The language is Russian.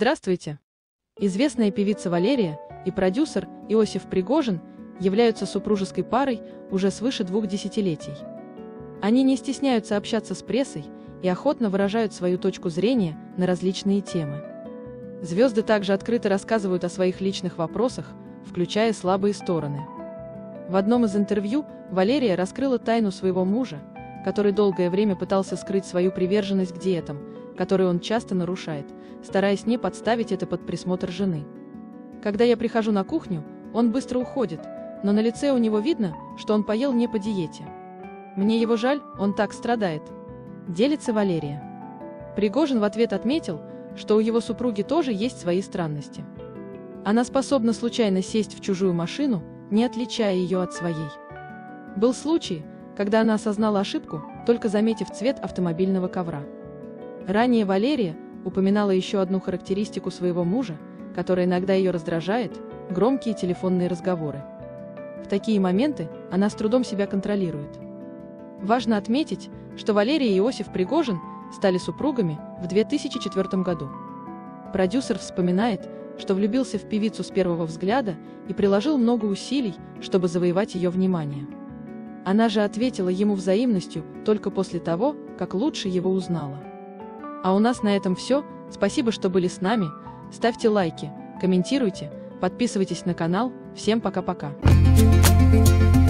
Здравствуйте! Известная певица Валерия и продюсер Иосиф Пригожин являются супружеской парой уже свыше 2 десятилетий. Они не стесняются общаться с прессой и охотно выражают свою точку зрения на различные темы. Звезды также открыто рассказывают о своих личных вопросах, включая слабые стороны. В одном из интервью Валерия раскрыла тайну своего мужа, который долгое время пытался скрыть свою приверженность к диетам, которые он часто нарушает, стараясь не подставить это под присмотр жены. «Когда я прихожу на кухню, он быстро уходит, но на лице у него видно, что он поел не по диете. Мне его жаль, он так страдает», — делится Валерия. Пригожин в ответ отметил, что у его супруги тоже есть свои странности. Она способна случайно сесть в чужую машину, не отличая ее от своей. Был случай, когда она осознала ошибку, только заметив цвет автомобильного ковра. Ранее Валерия упоминала еще одну характеристику своего мужа, которая иногда ее раздражает – громкие телефонные разговоры. В такие моменты она с трудом себя контролирует. Важно отметить, что Валерия и Иосиф Пригожин стали супругами в 2004 году. Продюсер вспоминает, что влюбился в певицу с первого взгляда и приложил много усилий, чтобы завоевать ее внимание. Она же ответила ему взаимностью только после того, как лучше его узнала. А у нас на этом все. Спасибо, что были с нами. Ставьте лайки, комментируйте, подписывайтесь на канал. Всем пока-пока.